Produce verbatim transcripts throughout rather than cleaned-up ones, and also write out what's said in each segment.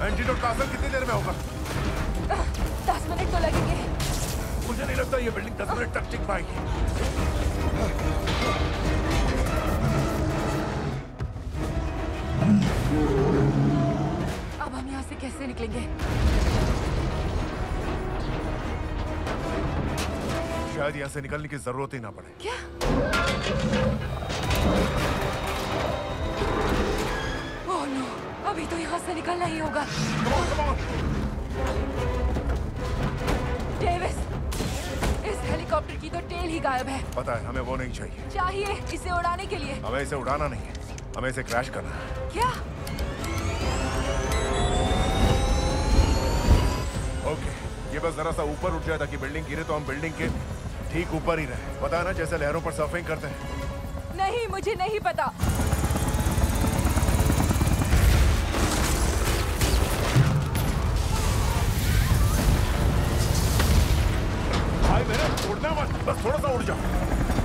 Antidote का असर कितनी देर में होगा? दस मिनट तो लगेंगे। मुझे नहीं लगता ये बिल्डिंग दस मिनट तक टिक पाएगी। अब हम यहाँ से कैसे निकलेंगे? शायद यहाँ से निकलने की जरूरत ही ना पड़े। क्या? ओह नो, अभी तो यहाँ से निकलना ही होगा। Come on, come on. Davis, इस हेलीकॉप्टर की तो टेल ही गायब है। पता है, हमें वो नहीं चाहिए। चाहिए इसे उड़ाने के लिए। हमें इसे उड़ाना नहीं है, हमें इसे क्रैश करना है। क्या? ओके, ये बस जरा सा ऊपर उठ जाए ताकि बिल्डिंग गिरे तो हम बिल्डिंग के ठीक ऊपर ही रहे। पता है ना, जैसे लहरों पर सर्फिंग करते हैं। नहीं, मुझे नहीं पता। भाई मेरे उड़ना मत, बस थोड़ा सा उड़ जाओ।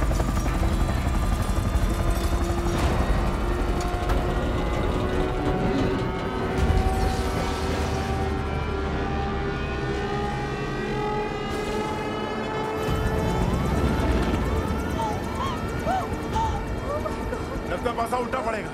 लगता पासा उल्टा पड़ेगा।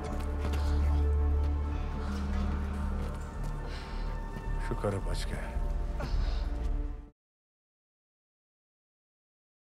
शुक्र है बच गए।